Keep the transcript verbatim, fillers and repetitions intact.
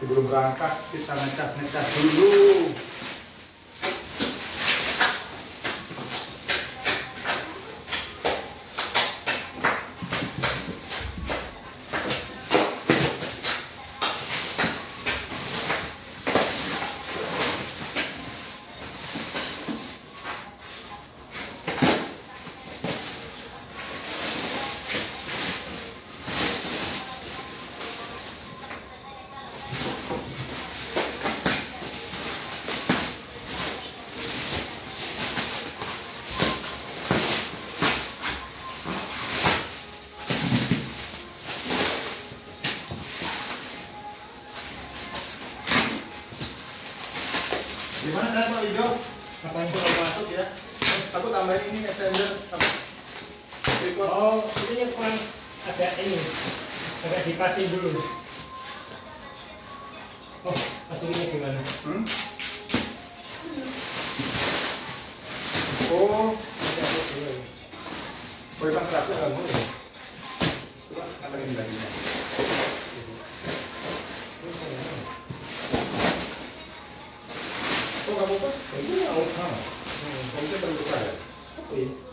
Sebelum berangkat kita ngecas-ngecas dulu. Gimana kan Pak Ijo? Apa yang perlu masuk ya? Aku tambahin ini extender. Oh, ini yang kurang ada ini, agak dipasang dulu. Oh, masukinnya gimana? Hmm? Oh, oh yang terakhir kamu ya? Coba katakan lagi. Oh kamu pas? Ini awal sama. Kamu kan terbuka ya? Apa ini?